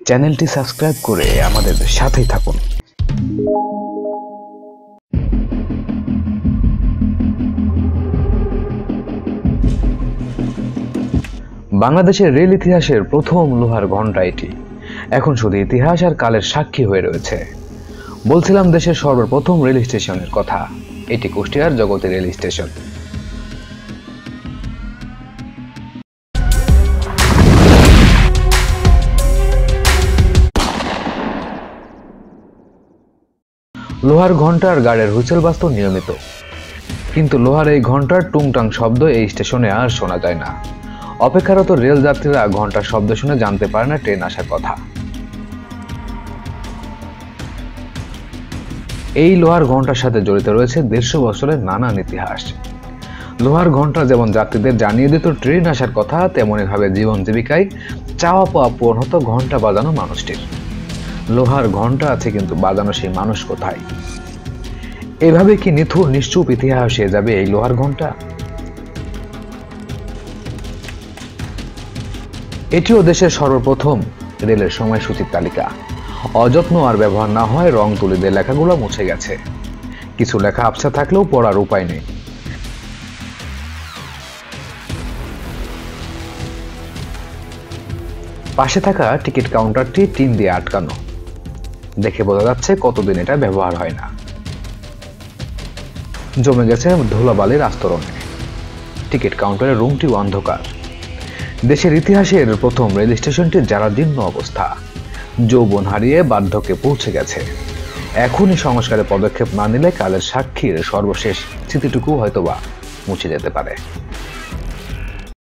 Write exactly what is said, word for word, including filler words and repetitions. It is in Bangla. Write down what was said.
চ্যানেলটি সাবস্ক্রাইব করে আমাদের সাথেই থাকুন। বাংলাদেশের রেল ইতিহাসের প্রথম লোহার ঘণ্টা এটি। এখন শুধু ইতিহাস আর কালের সাক্ষী হয়ে রয়েছে। বলছিলাম দেশের সর্বপ্রথম রেল স্টেশনের কথা। এটি কুষ্টিয়ার জগতী রেল স্টেশন। লোহার ঘণ্টার গাড়ির হুইসেল বাজত নিয়মিত, কিন্তু লোহার এই ঘণ্টার টুংটাং শব্দ এই স্টেশনে আর শোনা যায় না। অপেক্ষারত রেল যাত্রীরা ঘণ্টার শব্দ শুনে জানতে পারে না ট্রেন আসার কথা। এই লোহার ঘণ্টার সাথে জড়িত রয়েছে দেড়শো বছরের নানান ইতিহাস। লোহার ঘণ্টা যেমন যাত্রীদের জানিয়ে দিত ট্রেন আসার কথা, তেমনই ভাবে জীবন জীবিকায় চাওয়া পাওয়া পূরণ হতো ঘণ্টা বাজানো মানুষটির। লোহার ঘণ্টা আছে, কিন্তু বাজানো সেই মানুষ কোথায়? এভাবে কি নিথুর নিশ্চুপ ইতিহাস হয়ে যাবে এই লোহার ঘণ্টা? এটিও দেশের সর্বপ্রথম রেলের সময়সূচির তালিকা। অযত্ন আর ব্যবহার না হয় রং তুলি দিয়ে লেখাগুলো মুছে গেছে। কিছু লেখা আবছা থাকলেও পড়ার উপায় নেই। পাশে থাকা টিকিট কাউন্টারটি টিন দিয়ে আটকানো, দেখে বোঝা যাচ্ছে কতদিন এটা ব্যবহার হয় না। জমে গেছে ধুলাবালির আস্তরণে। টিকিট কাউন্টারের রুমটি অন্ধকার। দেশের ইতিহাসের প্রথম রেল স্টেশনটির যারা জীর্ণ অবস্থা, যৌবন হারিয়ে বার্ধক্যে পৌঁছে গেছে। এখনই সংস্কারে পদক্ষেপ না নিলে কালের সাক্ষীর সর্বশেষ স্মৃতিটুকু হয়তোবা মুছে যেতে পারে।